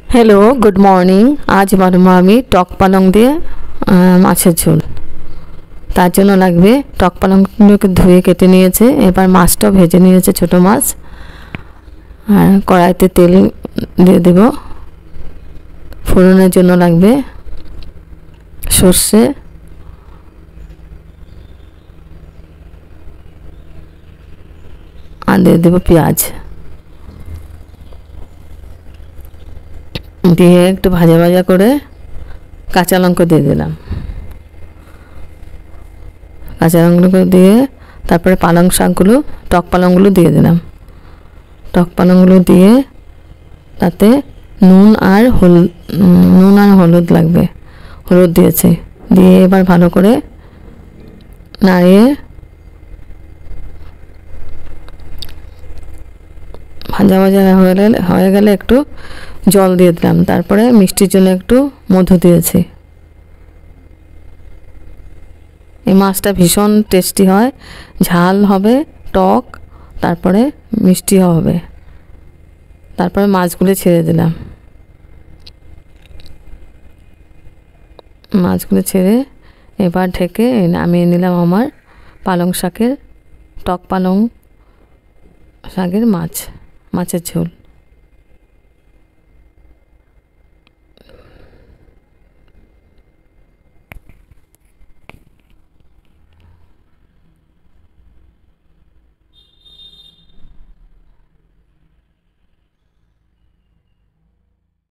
Hello, good morning. আজ বানাবো আমি টক পালং দিয়ে মাছের ঝোল। তার জন্য লাগবে টক পালংগুলোকে ধুয়ে কেটে নিয়েছে। এবার মাছটাও ভেজে নিয়েছে, ছোটো মাছ। আর কড়াইতে তেল দিয়ে দেব। ফোড়নের জন্য লাগবে সর্ষে, আর দিয়ে দেবো পেঁয়াজ। দিয়ে একটু ভাজা ভাজা করে কাঁচা লঙ্কা দিয়ে দিলাম। কাঁচা লঙ্কা দিয়ে তারপরে পালং শাকগুলো, টক পালংগুলো দিয়ে দিলাম। টক পালংগুলো দিয়ে তাতে নুন আর হলুদ লাগবে, হলুদ দিয়েছে। দিয়ে এবার ভালো করে নাড়িয়ে ভাজা ভাজা হয়ে গেলে একটু জল দিয়ে দিলাম। তারপরে মিষ্টির জন্য একটু মধু দিয়েছি। এই মাছটা ভীষণ টেস্টি হয়, ঝাল হবে, টক, তারপরে মিষ্টিও হবে। তারপরে মাছগুলো ছেড়ে দিলাম। মাছগুলো ছেড়ে এবার ঢেকে নামিয়ে নিলাম আমার পালং শাকের, টক পালং শাকের মাছের ঝোল।